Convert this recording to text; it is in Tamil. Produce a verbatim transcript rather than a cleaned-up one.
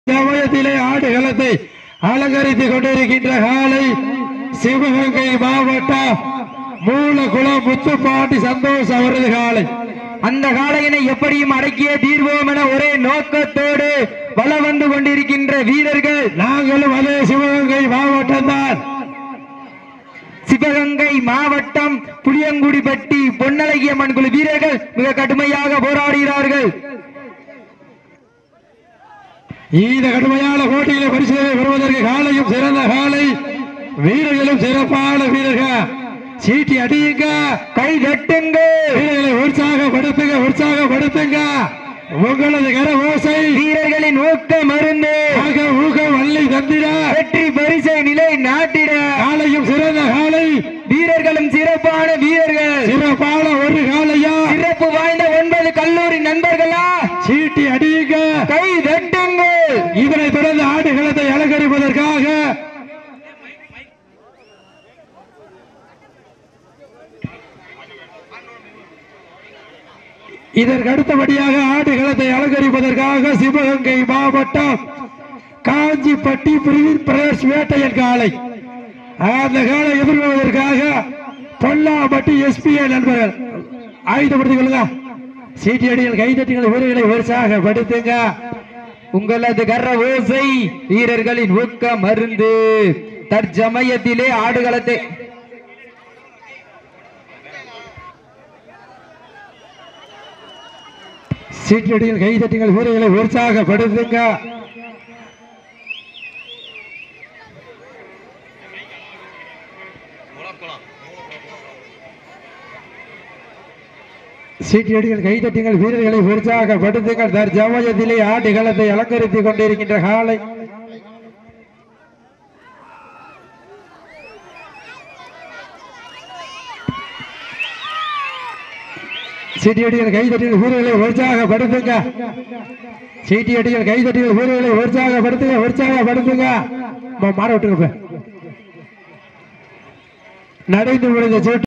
சமயத்திலே ஆடுகளத்தை அலங்கரித்துக் கொண்டிருக்கின்ற காலை சிவகங்கை மாவட்டம் மூலகுளம் முத்துப்பாண்டி சந்தோஷ் அவரது காலை. அந்த காளையினை எப்படியும் அடக்கிய தீர்வோம் என ஒரே நோக்கத்தோடு வள வந்து கொண்டிருக்கின்ற வீரர்கள் நாங்களும் அதே சிவகங்கை மாவட்டம் தான். சிவகங்கை மாவட்டம் புளியங்குடிப்பட்டி பொன்னழகியம்மன் குழு வீரர்கள் மிக கடுமையாக போராடுகிறார்கள். இந்த கடுமையான போட்டியில பரிசுகளை பெறுவதற்கு காலையும் சிறந்த காலை, வீரர்களும் சிறப்பான வீரர்கள். சீட்டி அடியுங்க, கை தட்டுங்க, வீரர்களை உற்சாகப்படுத்துங்க உற்சாகப்படுத்துங்க. உங்களது கர ஓசை வீரர்களின் ஊக்க மருந்து ஊக்கம் வள்ளி தந்திட வெற்றி பரிசை நிலை நாட்டிட காலையும் சிறந்த காலை, வீரர்களும் சிறப்பான வீரர்கள். சிறப்பான ஒரு காலையா, சிறப்பு வாய்ந்த ஒன்பது கல்லூரி நண்பர்களா, சீட்டி அடியுங்க, கை தட்டுங்க. இதனை தொடர்ந்து ஆடுகளத்தை அலங்கரிப்பதற்காக இதற்கு அடுத்தபடியாக ஆடுகளத்தை அலங்கரிப்பதற்காக சிவகங்கை மாவட்டம் காஞ்சிப்பட்டி பிரதேஷ் வேட்டையன் காலை. அந்த காலை எதிர்கொள்வதற்காக பொல்லாம்பட்டி எஸ்பிஐ நண்பர்கள் ஆயுதப்படுத்திக் கொள்ளுங்க. சீட்டி அடிகள் கைதட்டிகள் வீரர்களை உற்சாகப்படுத்துங்க. உங்களது கர ஓசை வீரர்களின் ஊக்க மருந்து. தற்சமயத்திலே ஆடுகளத்தை சீட்டடிகள் கைதட்டிகள் வீரர்களை உற்சாகப்படுத்துங்க. சீட்டியடிகள் கைதட்டிகள் வீரர்களை உற்சாகப்படுத்துங்கள். தற்சமயத்திலே ஆடுகளத்தை அலங்கரித்துக் கொண்டிருக்கின்ற காலை சீட்டியடிகள் கைதட்டிகள் வீரர்களை உற்சாகப்படுத்துங்க. சீட்டியடிகள் கைதட்டிகள் வீரர்களை உற்சாகப்படுத்துங்க உற்சாகப்படுத்துங்க. மாற விட்டுங்க, நடைந்து முடிந்த